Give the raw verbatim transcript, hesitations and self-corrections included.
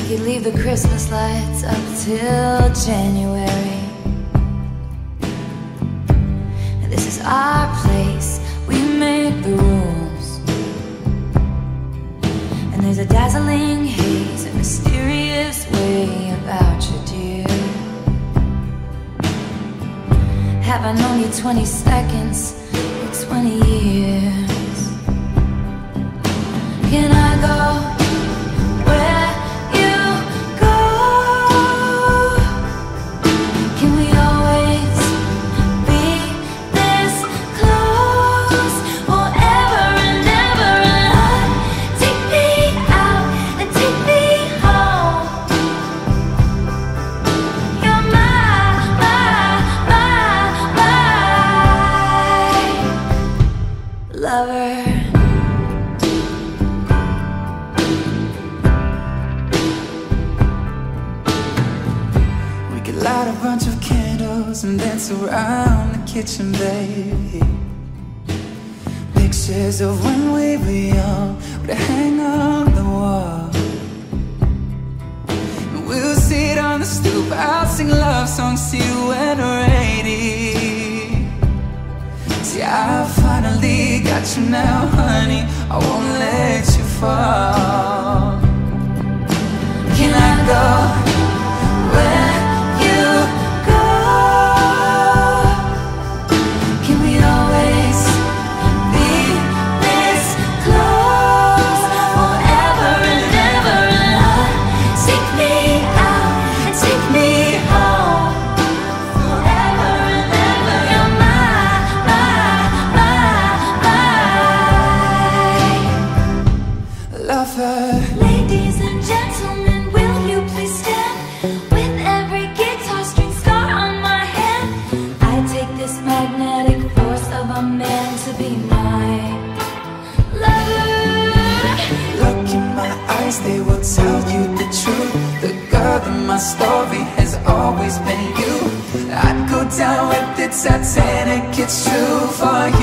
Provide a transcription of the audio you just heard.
could leave the Christmas lights up till January. This is our place, we make the rules. And there's a dazzling haze, a mysterious way about you, dear. Have I known you twenty seconds or twenty years? Can I go where you go? Can we always be this close forever and ever? And take me out and take me home. You're my, my, my, my lover. Light a bunch of candles and dance around the kitchen, baby. Pictures of when we were young would hang on the wall. And we'll sit on the stoop, I'll sing love songs to you when we're eighty. See, I finally got you now, honey, I won't let you fall. Can I go where Ladies and gentlemen, will you please stand? With every guitar string scar on my hand, I take this magnetic force of a man to be my lover. Look in my eyes, they will tell you the truth. The girl in my story has always been you. I'd go down with the Titanic, it's true for